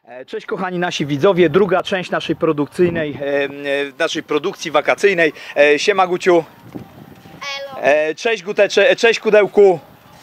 Cześć kochani nasi widzowie, druga część naszej produkcji wakacyjnej. Siema Guciu. Cześć Gutecze, cześć Kudełku.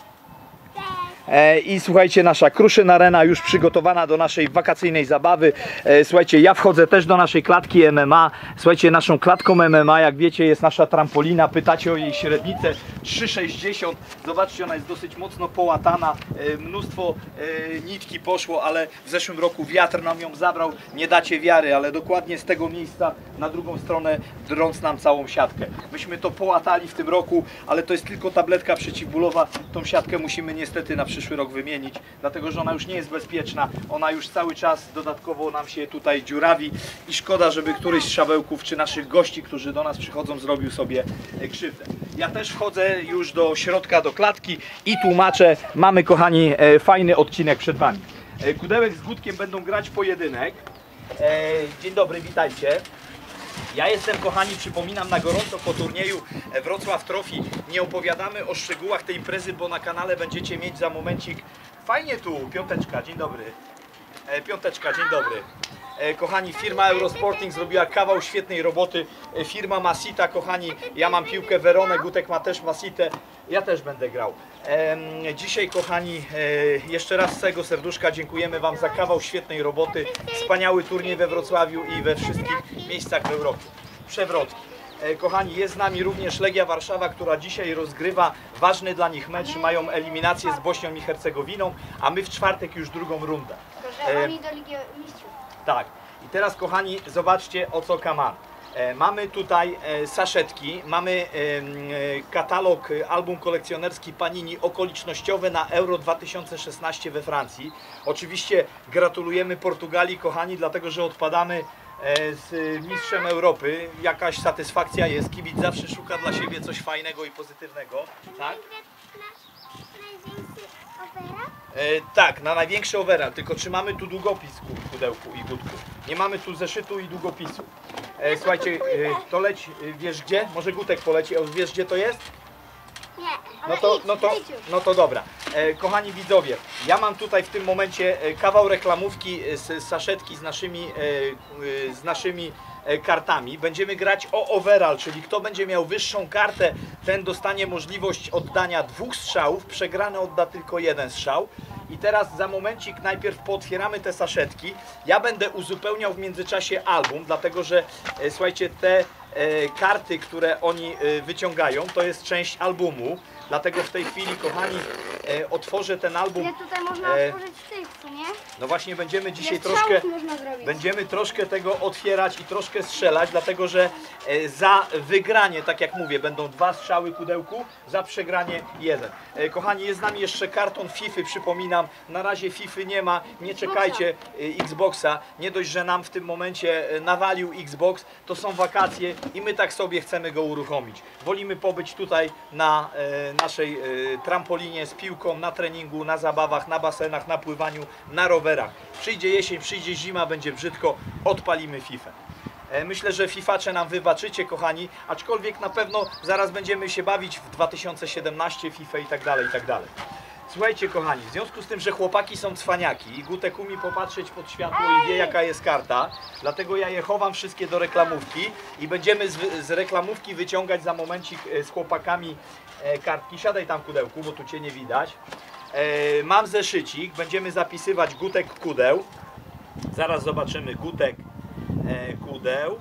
I słuchajcie, nasza Kruszyn Arena już przygotowana do naszej wakacyjnej zabawy. Słuchajcie, ja wchodzę też do naszej klatki MMA. Słuchajcie, naszą klatką MMA, jak wiecie, jest nasza trampolina. Pytacie o jej średnicę 3,60. Zobaczcie, ona jest dosyć mocno połatana. Mnóstwo nitki poszło, ale w zeszłym roku wiatr nam ją zabrał. Nie dacie wiary, ale dokładnie z tego miejsca na drugą stronę drąc nam całą siatkę. Myśmy to połatali w tym roku, ale to jest tylko tabletka przeciwbólowa. Tą siatkę musimy niestety na przyszły rok wymienić, dlatego że ona już nie jest bezpieczna, ona już cały czas dodatkowo nam się tutaj dziurawi i szkoda, żeby któryś z szabełków czy naszych gości, którzy do nas przychodzą, zrobił sobie krzywdę. Ja też wchodzę już do środka, do klatki i tłumaczę. Mamy, kochani, fajny odcinek przed Wami. Kudełek z Gutkiem będą grać pojedynek. Dzień dobry, witajcie. Ja jestem, kochani, przypominam, na gorąco po turnieju Wrocław Trophy. Nie opowiadamy o szczegółach tej imprezy, bo na kanale będziecie mieć za momencik. Fajnie tu, piąteczka, dzień dobry. Piąteczka, dzień dobry. Kochani, firma Eurosporting zrobiła kawał świetnej roboty. Firma Masita, kochani, ja mam piłkę Veronę, Gutek ma też Masitę. Ja też będę grał. Dzisiaj, kochani, jeszcze raz z całego serduszka dziękujemy Wam za kawał świetnej roboty. Wspaniały turniej we Wrocławiu i we wszystkich miejscach w Europie. Przewrotki. Kochani, jest z nami również Legia Warszawa, która dzisiaj rozgrywa ważny dla nich mecz. Mają eliminację z Bośnią i Hercegowiną, a my w czwartek już drugą rundę. Oni do Ligi Mistrzów. Tak. I teraz, kochani, zobaczcie, o co kaman. Mamy tutaj saszetki, mamy katalog, album kolekcjonerski Panini okolicznościowe na Euro 2016 we Francji. Oczywiście gratulujemy Portugalii, kochani, dlatego że odpadamy z mistrzem Europy. Jakaś satysfakcja jest, kibic zawsze szuka dla siebie coś fajnego i pozytywnego. Tak? Tak, na największy overall, tylko czy mamy tu długopis, Kudełku i Gutku? Nie mamy tu zeszytu i długopisu. Słuchajcie, to leci, wiesz gdzie? Może Gutek poleci, wiesz gdzie to jest? Nie, No to dobra. Kochani widzowie, ja mam tutaj w tym momencie kawał reklamówki z saszetki z naszymi kartami. Będziemy grać o overall, czyli kto będzie miał wyższą kartę, ten dostanie możliwość oddania 2 strzałów, przegrany odda tylko 1 strzał. I teraz za momencik najpierw pootwieramy te saszetki. Ja będę uzupełniał w międzyczasie album, dlatego że słuchajcie, te karty, które oni wyciągają, to jest część albumu. Dlatego w tej chwili, kochani, otworzę ten album. ile tutaj można otworzyć tych, co nie? No właśnie, będziemy dzisiaj Ile strzałów troszkę, można zrobić? będziemy troszkę tego otwierać i troszkę strzelać, dlatego że za wygranie, tak jak mówię, będą 2 strzały, Kudełku, za przegranie 1. Kochani, jest z nami jeszcze karton FIFA, przypominam, na razie FIFA nie ma, nie czekajcie Xboxa, nie dość, że nam w tym momencie nawalił Xbox, to są wakacje i my tak sobie chcemy go uruchomić. Wolimy pobyć tutaj na naszej trampolinie z piłką, na treningu, na zabawach, na basenach, na pływaniu, na rowerach. Przyjdzie jesień, przyjdzie zima, będzie brzydko, odpalimy FIFA. Myślę, że fifacze nam wybaczycie, kochani, aczkolwiek na pewno zaraz będziemy się bawić w 2017 FIFA i tak dalej, i tak dalej. Słuchajcie, kochani, w związku z tym, że chłopaki są cwaniaki i Gutek umie popatrzeć pod światło i wie, jaka jest karta, dlatego ja je chowam wszystkie do reklamówki i będziemy z reklamówki wyciągać za momencik z chłopakami kartki. Siadaj tam, Kudełku, bo tu Cię nie widać. Mam zeszycik, będziemy zapisywać Gutek, Kudeł. Zaraz zobaczymy Gutek, Kudeł.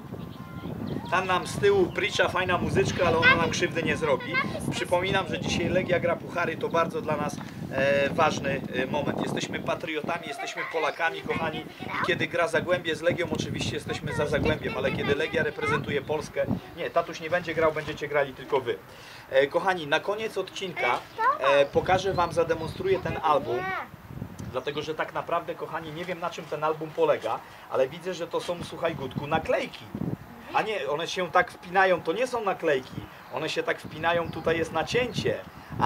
Tam nam z tyłu pricza fajna muzyczka, ale ona nam krzywdy nie zrobi. Przypominam, że dzisiaj Legia gra puchary, to bardzo dla nas ważny moment. Jesteśmy patriotami, jesteśmy Polakami, kochani. I kiedy gra Zagłębie z Legią, oczywiście jesteśmy za Zagłębiem, ale kiedy Legia reprezentuje Polskę, nie, tatuś nie będzie grał, będziecie grali tylko wy. Kochani, na koniec odcinka pokażę Wam, zademonstruję ten album. Dlatego, że tak naprawdę, kochani, nie wiem, na czym ten album polega, ale widzę, że to są, słuchaj Gutku, naklejki. A nie, one się tak wpinają, to nie są naklejki. One się tak wpinają, tutaj jest nacięcie.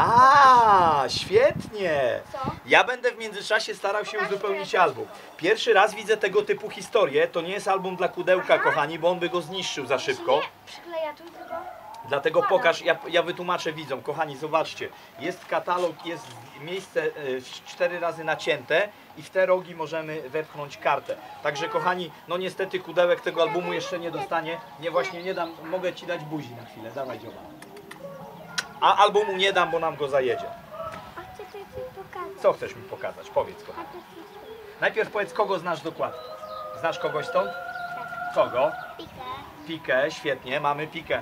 A, świetnie! Co? Ja będę w międzyczasie starał się uzupełnić album. Pierwszy raz widzę tego typu historię. To nie jest album dla Kudełka, kochani, bo on by go zniszczył za szybko. Nie, przykleja tu tylko. Dlatego pokaż, ja wytłumaczę widzom. Kochani, zobaczcie, jest katalog, jest miejsce 4 razy nacięte i w te rogi możemy wepchnąć kartę. Także kochani, no niestety kudełek tego albumu jeszcze nie dostanie. Nie, właśnie nie dam, mogę ci dać buzi na chwilę, dawaj dzioba. A albumu nie dam, bo nam go zajedzie. A chcę coś pokazać. Co chcesz mi pokazać? Powiedz, kochani. Najpierw powiedz, kogo znasz dokładnie. Znasz kogoś stąd? Kogo? Pikę. Pikę, świetnie, mamy Pikę.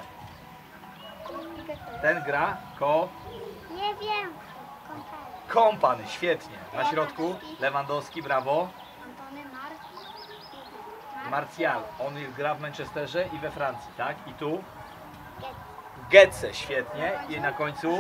Ten gra Nie wiem. Kompany. Kompany, świetnie. Na środku Lewandowski, brawo. Antony Martial, on gra w Manchesterze i we Francji, tak? I tu? Getze, świetnie. I na końcu?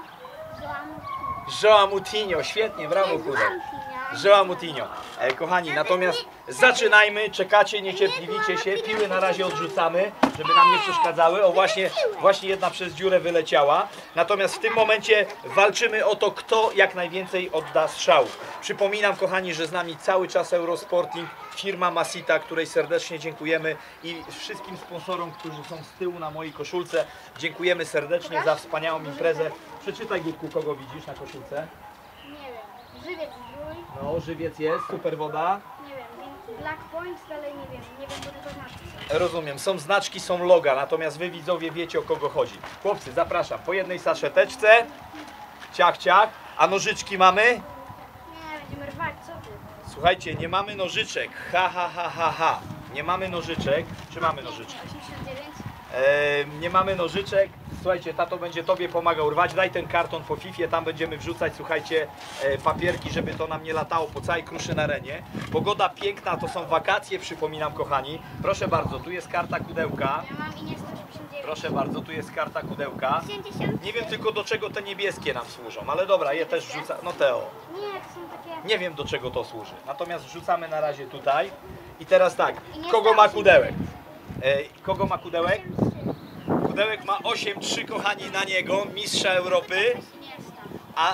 João Moutinho, świetnie, brawo Kudek. João Moutinho. Kochani, natomiast zaczynajmy, czekacie, niecierpliwicie się, piły na razie odrzucamy, żeby nam nie przeszkadzały. O, właśnie jedna przez dziurę wyleciała. Natomiast w tym momencie walczymy o to, kto jak najwięcej odda strzału. Przypominam, kochani, że z nami cały czas Eurosporting, firma Masita, której serdecznie dziękujemy, i wszystkim sponsorom, którzy są z tyłu na mojej koszulce. Dziękujemy serdecznie za wspaniałą imprezę. Przeczytaj, Gutku, kogo widzisz na koszulce. Nie wiem. Żywiec zdrój. No, żywiec jest, super woda. Nie wiem. Black Point dalej nie wiem. Nie wiem, bo tylko znaczki są. Rozumiem, są znaczki, są loga, natomiast wy widzowie wiecie, o kogo chodzi. Chłopcy, zapraszam, po jednej saszeteczce. Ciach, ciach. A nożyczki mamy? Nie, będziemy rwać, co ty? Słuchajcie, nie mamy nożyczek. Ha, ha, ha, ha, ha. Nie mamy nożyczek. Czy mamy nożyczki? 89. Nie mamy nożyczek. Słuchajcie, tato będzie tobie pomagał rwać. Daj ten karton po Fifie, tam będziemy wrzucać, słuchajcie, papierki, żeby to nam nie latało po całej Kruszynarenie. Pogoda piękna, to są wakacje, przypominam, kochani. Proszę bardzo, tu jest karta kudełka. Ja mam Iniesta 89. Proszę bardzo, tu jest karta kudełka. 80. Nie wiem tylko, do czego te niebieskie nam służą, ale dobra, je też wrzucam. No Teo, Nie, to są takie... nie wiem, do czego to służy. Natomiast wrzucamy na razie tutaj. I teraz tak, Iniesta kogo ma 83. kudełek? Kogo ma kudełek? 83. Kudełek ma 8-3, kochani, na niego, mistrza Europy, Iniesta. a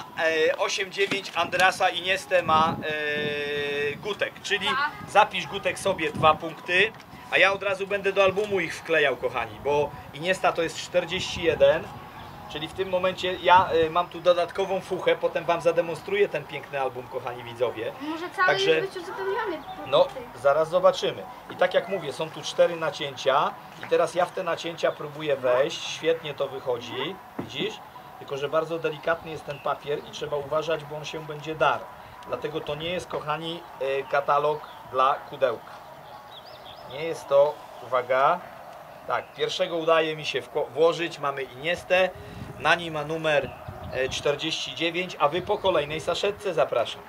8-9 Andrasa Iniestę ma Gutek, czyli zapisz, Gutek, sobie 2 punkty, a ja od razu będę do albumu ich wklejał, kochani, bo Iniesta to jest 41, czyli w tym momencie ja mam tu dodatkową fuchę, potem wam zademonstruję ten piękny album, kochani widzowie. Może cały Także- już być uzupełniony. No, zaraz zobaczymy. I tak jak mówię, są tu 4 nacięcia i teraz ja w te nacięcia próbuję wejść. Świetnie to wychodzi, widzisz? Tylko że bardzo delikatny jest ten papier i trzeba uważać, bo on się będzie darł. Dlatego to nie jest, kochani, katalog dla kudełka. Nie jest to, uwaga, tak, pierwszego udaje mi się włożyć. Mamy Iniestę, na nim ma numer 49, a wy po kolejnej saszetce zapraszam.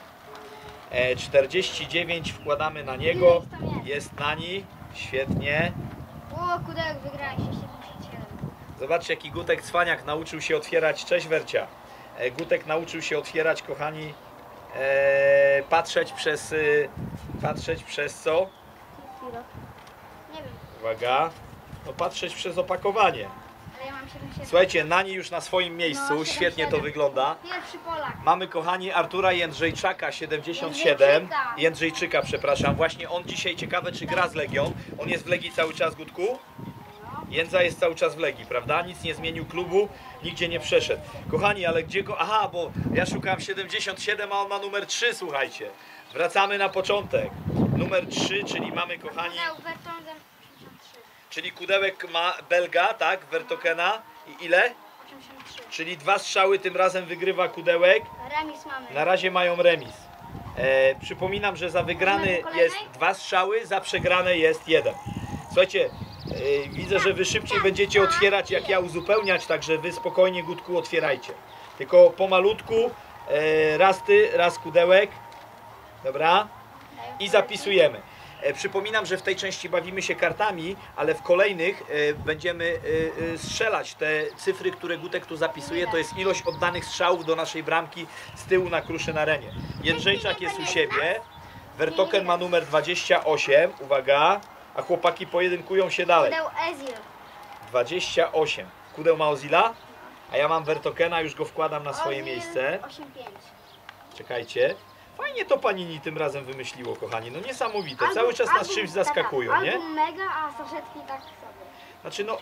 49 wkładamy na niego, jest na niej, świetnie. O, kudełek wygrałeś, 77. Zobaczcie, jaki Gutek cwaniak nauczył się otwierać, cześć Wercia. Gutek nauczył się otwierać, kochani, patrzeć przez co? Nie wiem, Uwaga, no patrzeć przez opakowanie. ale ja mam 77. Słuchajcie, Nani już na swoim miejscu, No, świetnie to 77. wygląda. Pierwszy Polak. Mamy, kochani, Artura Jędrzejczaka 77. Jędrzejczyka, przepraszam. Właśnie on dzisiaj, ciekawe, czy gra z Legią. On jest w Legii cały czas, Gutku? Jędza jest cały czas w Legii, prawda? Nic nie zmienił klubu, nigdzie nie przeszedł. Kochani, ale gdzie go... Aha, bo ja szukałem 77, a on ma numer 3, słuchajcie. Wracamy na początek. Numer 3, czyli mamy, kochani... Kudełek Vertonghen 83. Czyli kudełek ma Belga, tak? Vertokena. I ile? 83. Czyli 2 strzały, tym razem wygrywa kudełek. Remis mamy. Na razie mają remis. Przypominam, że za wygrany jest 2 strzały, za przegrane jest 1. Słuchajcie, widzę, że wy szybciej będziecie otwierać, jak ja uzupełniać, także wy spokojnie, Gutku, otwierajcie. Tylko pomalutku, raz ty, raz kudełek. Dobra? I zapisujemy. Przypominam, że w tej części bawimy się kartami, ale w kolejnych będziemy strzelać. Te cyfry, które Gutek tu zapisuje, to jest ilość oddanych strzałów do naszej bramki z tyłu na Kruszynarenie. Jędrzejczak jest u siebie, Vertoken ma numer 28, uwaga, a chłopaki pojedynkują się dalej. Kudeł Ezil. 28. Kudeł ma Ozila, a ja mam Vertokena, już go wkładam na swoje Ozil miejsce. 85. Czekajcie. Fajnie to Panini tym razem wymyśliło, kochani. No niesamowite. Cały czas nas czymś zaskakują, nie? Album mega, a saszetki tak sobie. Znaczy no,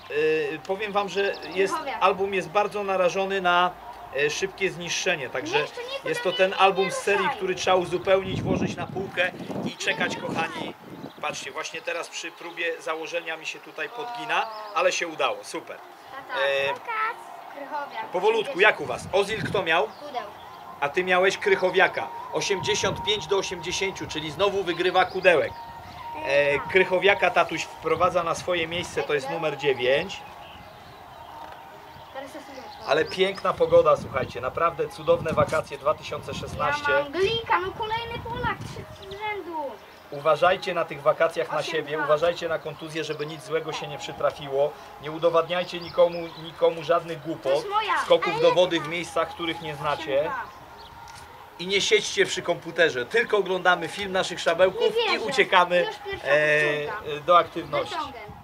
powiem wam, że album jest bardzo narażony na szybkie zniszczenie, także Jeszcze nie, jest to ten album z serii, który trzeba uzupełnić, włożyć na półkę i czekać, kochani. Patrzcie, właśnie teraz przy próbie założenia mi się tutaj podgina, ale się udało, super. Tata, krychowiak. Powolutku, jak u was? Ozil kto miał? Kudeł. A ty miałeś Krychowiaka. 85 do 80, czyli znowu wygrywa Kudełek. Krychowiaka tatuś wprowadza na swoje miejsce, to jest numer 9. Teraz jest lepsze. Ale piękna pogoda, słuchajcie, naprawdę cudowne wakacje 2016. Ja mam Glika, no kolejny Polak, 3 z rzędu. Uważajcie na tych wakacjach na siebie, 8-2. uważajcie na kontuzję, żeby nic złego się nie przytrafiło. Nie udowadniajcie nikomu żadnych To głupot, jest moja. skoków do wody w miejscach, których nie znacie. I nie siedźcie przy komputerze, tylko oglądamy film naszych szabełków Nie i wierzę. uciekamy Już pierwsza powtórka. do aktywności. Wyciągę.